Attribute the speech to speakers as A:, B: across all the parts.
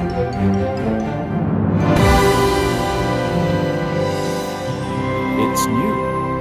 A: It's new.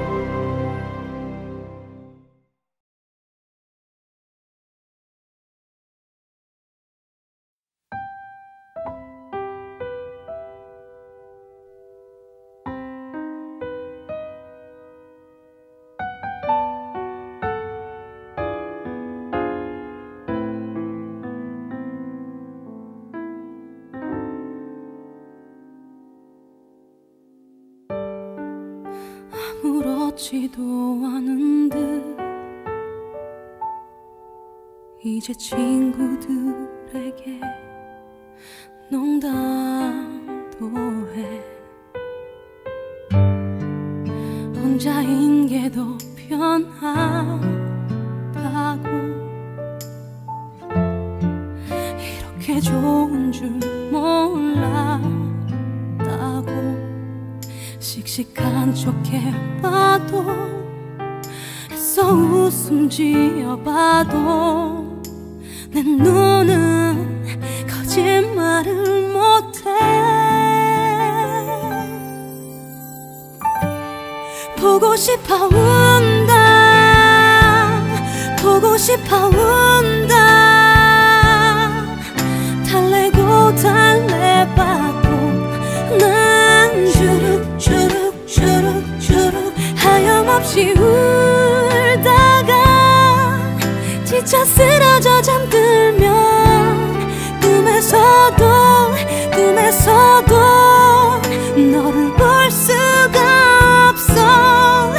B: 아무렇지도 않은 듯 이제 친구들에게 농담도 해. 혼자인 게 더 편하다고. 이렇게 좋은 줄 몰랐다고. 씩씩한 척 해봐도 애써 웃음 지어봐도 내 눈은 거짓말을 못해. 보고 싶어 운다. 보고 싶어 운다. 달래고 달래봐도 난 주룩주룩주룩주룩 하염없이 울다가 지쳐 쓰러져 잠들면 꿈에서도 너를 볼 수가 없어.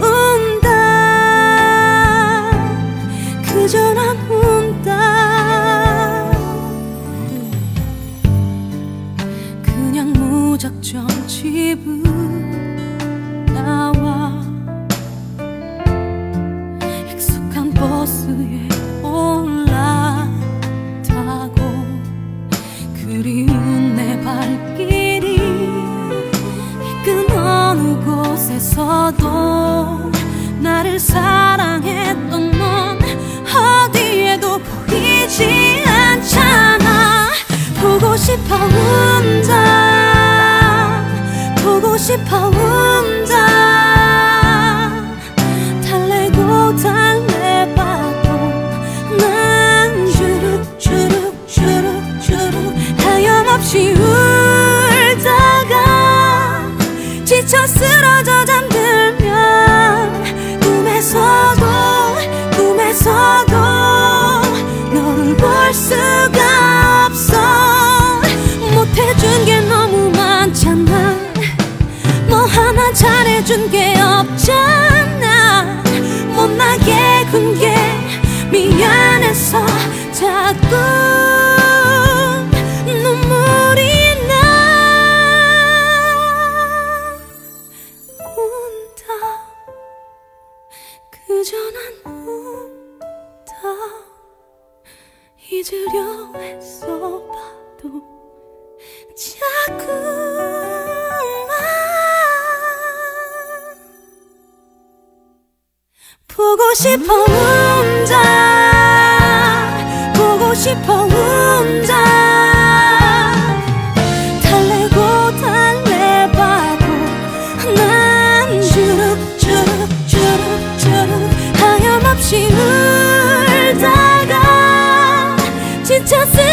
B: 운다. 그저 난 운다. 그냥 무작정 집을 나와 익숙한 버스에 올라타고 그리운 내 발길이 이끈 어느 곳에서도 나를 사랑했던 넌 어디에도 보이지 않잖아. 보고 싶어 운다. 보고 싶어 운다. 달래고 달래봐도 난 주룩주룩주룩주룩 하염없이 울다가 지쳐 쓰러져 잠들면 꿈에서도 너를 볼 수가 없어. 못해준 게 너무 많잖아. 뭐 하나 잘해준 게 없잖아. 못나게 군 게 미안해서 자꾸 눈물이 나. 운다. 그저 난 운다. 잊으려 애써 봐도 자꾸만 보고 싶어 운다. 보고 싶어 운다. 달래고 달래봐도 난 주룩주룩주룩주룩 하염없이 울다가 지쳐